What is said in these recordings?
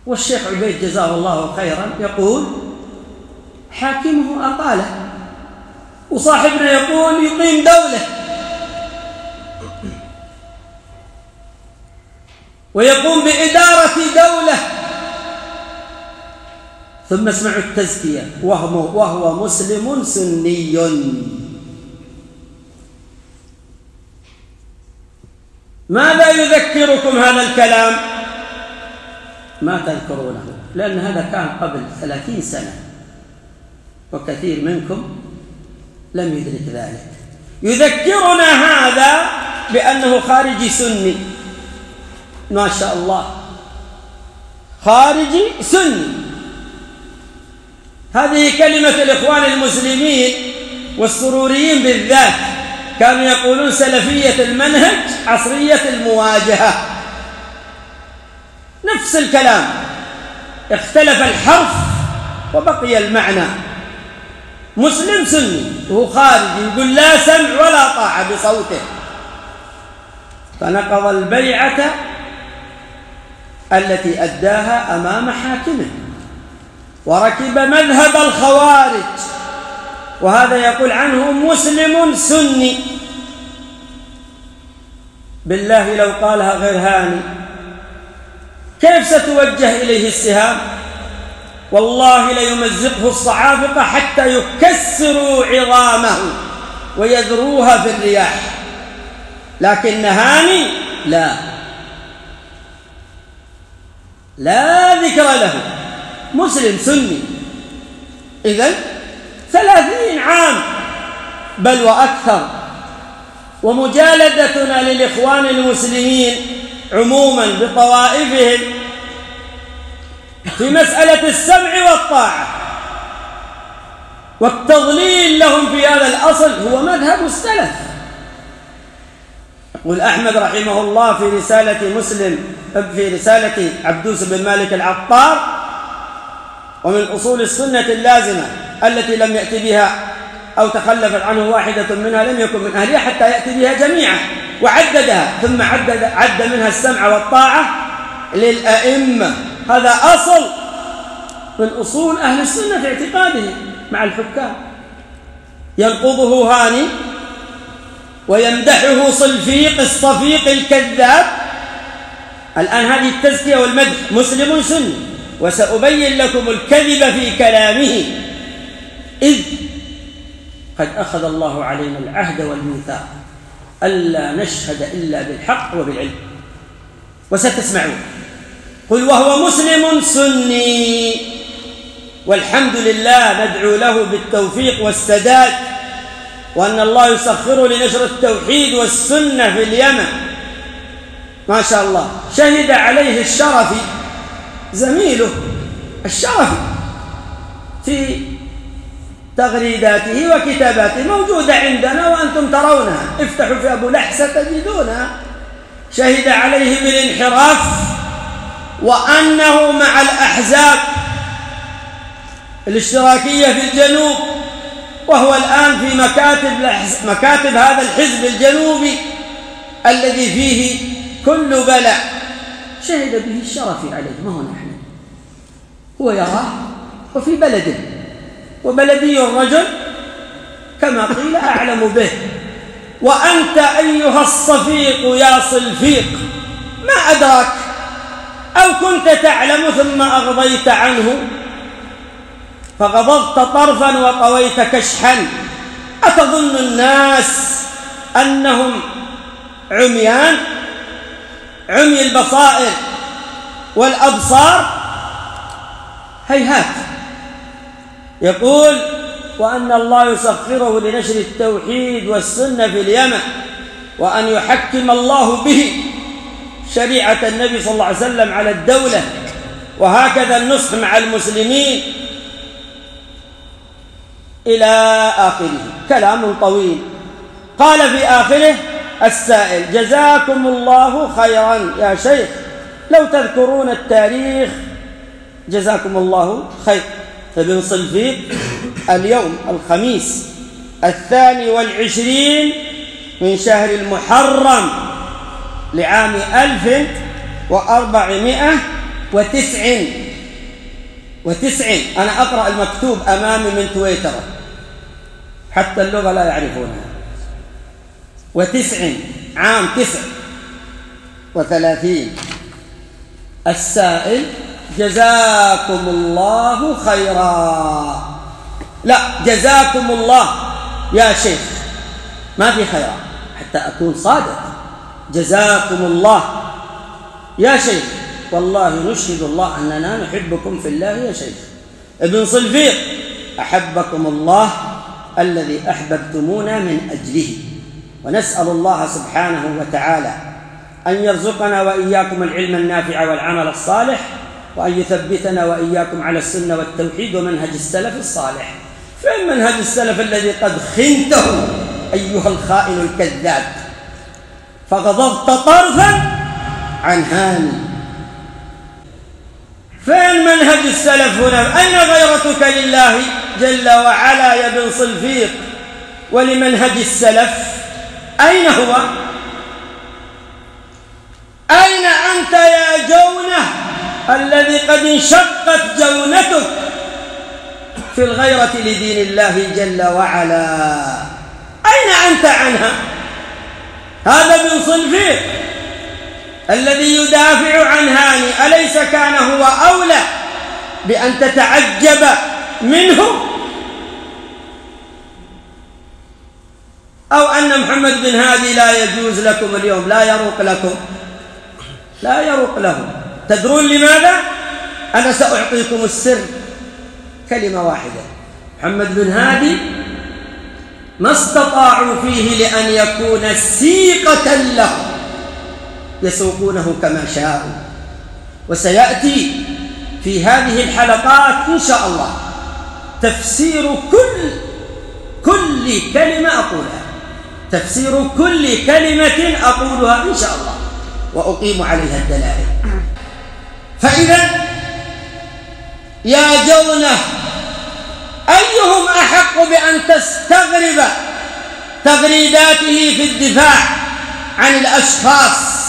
والشيخ عبيد جزاه الله خيرا يقول حاكمه أقاله، وصاحبنا يقول يقيم دولة، ويقوم بإدارة دولة. ثم اسمعوا التزكية، وهو مسلم سني. ماذا يذكركم هذا الكلام؟ ما تذكرونه، لأن هذا كان قبل 30 سنة وكثير منكم لم يدرك ذلك. يذكرنا هذا بأنه خارجي سني، ما شاء الله، خارجي سني. هذه كلمة الإخوان المسلمين والسروريين بالذات، كانوا يقولون سلفية المنهج عصرية المواجهة، نفس الكلام، اختلف الحرف وبقي المعنى. مسلم سني وهو خارجي، يقول لا سمع ولا طاعة بصوته، فنقض البيعة التي أداها أمام حاكمه، وركب مذهب الخوارج، وهذا يقول عنه مسلم سني. بالله لو قالها غير هاني كيف ستوجه إليه السهام؟ والله ليمزقه الصعابقة حتى يكسروا عظامه ويذروها في الرياح، لكن هاني لا ذكر له، مسلم سني. إذن 30 عام بل وأكثر، ومجالدتنا للإخوان المسلمين عموما بطوائفهم في مسألة السمع والطاعة والتضليل لهم في هذا الأصل هو مذهب السلف. يقول أحمد رحمه الله في رسالة عبدوس بن مالك العطار: ومن أصول السنة اللازمة التي لم يأتي بها أو تخلفت عنه واحدة منها لم يكن من أهلها حتى يأتي بها جميعا، وعددها، ثم عد منها السمع والطاعة للأئمة. هذا أصل من أصول أهل السنة في اعتقادهم مع الحكام. ينقضه هاني ويمدحه صلفيق الصفيق الكذاب. الآن هذه التزكية والمدح، مسلم سني، وسأبين لكم الكذب في كلامه، إذ قد أخذ الله علينا العهد والميثاق ألا نشهد إلا بالحق وبالعلم، وستسمعون. قل وهو مسلم سني، والحمد لله، ندعو له بالتوفيق والسداد، وأن الله يسخره لنشر التوحيد والسنة في اليمن، ما شاء الله. شهد عليه الشرفي زميله الشرفي في تغريداته وكتاباته، موجودة عندنا وأنتم ترونها، افتحوا في أبو لحسة تجدونها. شهد عليه بالانحراف، وأنه مع الأحزاب الاشتراكية في الجنوب، وهو الآن في مكاتب هذا الحزب الجنوبي الذي فيه كل بلاء. شهد به الشرفي عليه، ما هو نحن، هو يراه وفي بلده، وبلدي الرجل كما قيل أعلم به. وأنت أيها الصفيق يا صلفيق ما أدراك، أو كنت تعلم ثم أغضيت عنه، فغضضت طرفا وطويت كشحا. أتظن الناس أنهم عميان، عمي البصائر والأبصار؟ هيهات. يقول وأن الله يسخره لنشر التوحيد والسنة في اليمن، وأن يحكم الله به شريعة النبي صلى الله عليه وسلم على الدولة، وهكذا النصح مع المسلمين إلى آخره. كلام طويل. قال في آخره السائل: جزاكم الله خيرا يا شيخ، لو تذكرون التاريخ جزاكم الله خير. ابن صلفيق اليوم الخميس 22 من شهر المحرم لعام 1400 أنا أقرأ المكتوب أمامي من تويتر، حتى اللغة لا يعرفونها. 9 عام 39. السائل: جزاكم الله خيرا. لا، جزاكم الله يا شيخ، ما في خيرا، حتى أكون صادق. جزاكم الله يا شيخ، والله نشهد الله أننا نحبكم في الله يا شيخ. ابن صلفيق: أحبكم الله الذي أحببتمونا من أجله. ونسأل الله سبحانه وتعالى أن يرزقنا وإياكم العلم النافع والعمل الصالح، وأن يثبتنا وإياكم على السنة والتوحيد ومنهج السلف الصالح. فين منهج السلف الذي قد خنته أيها الخائن الكذاب، فغضبت طرفا عن هاني؟ فين منهج السلف هنا؟ أين غيرتك لله جل وعلا يا ابن صلفيق ولمنهج السلف؟ أين هو؟ أين أنت يا جونة الذي قد انشقت جونتك في الغيرة لدين الله جل وعلا؟ أين أنت عنها؟ هذا ابن صلفيق الذي يدافع عن هاني، أليس كان هو أولى بأن تتعجب منه؟ أو أن محمد بن هادي لا يجوز لكم اليوم، لا يروق لكم، لا يروق له؟ تدرون لماذا؟ أنا سأعطيكم السر، كلمة واحدة: محمد بن هادي ما استطاعوا فيه لأن يكون سيقة له يسوقونه كما شاءوا. وسيأتي في هذه الحلقات إن شاء الله تفسير كل كلمة أقولها، تفسير كل كلمة أقولها إن شاء الله، وأقيم عليها الدلائل. فإذا يا جونة، أيهم أحق بأن تستغرب تغريداته في الدفاع عن الأشخاص؟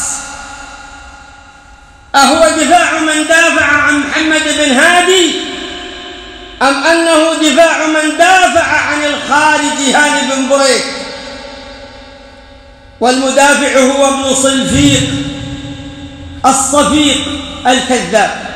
أهو دفاع من دافع عن محمد بن هادي، أم أنه دفاع من دافع عن الخارج هاني بن بريك؟ والمدافع هو ابن صلفيق الصفيق الكذاب.